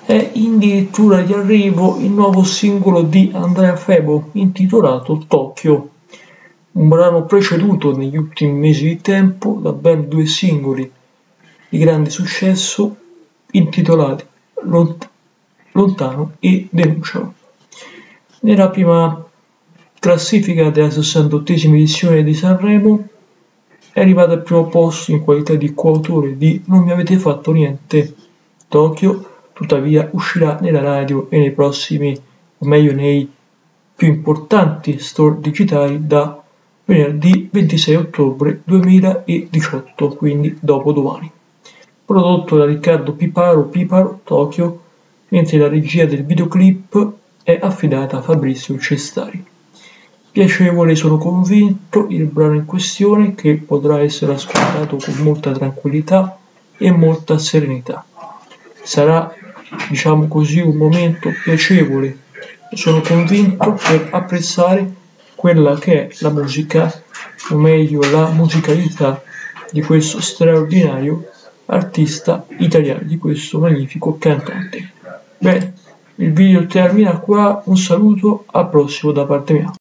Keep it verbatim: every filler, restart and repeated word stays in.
È addirittura di arrivo il nuovo singolo di Andrea Febo intitolato Tokyo, un brano preceduto negli ultimi mesi di tempo da ben due singoli di grande successo intitolati Lont- Lontano e Denuncialo. Nella prima classifica della sessantottesima edizione di Sanremo è arrivato al primo posto in qualità di coautore di Non mi avete fatto niente. Tokyo tuttavia uscirà nella radio e nei prossimi, o meglio nei più importanti store digitali da venerdì ventisei ottobre duemiladiciotto, quindi dopodomani. Prodotto da Riccardo Piparo Piparo Tokyo, mentre la regia del videoclip è affidata a Fabrizio Cestari. Piacevole, sono convinto, il brano in questione, che potrà essere ascoltato con molta tranquillità e molta serenità. Sarà, diciamo così, un momento piacevole, sono convinto, per apprezzare quella che è la musica, o meglio la musicalità di questo straordinario artista italiano, di questo magnifico cantante. Bene, il video termina qua, un saluto, al prossimo da parte mia.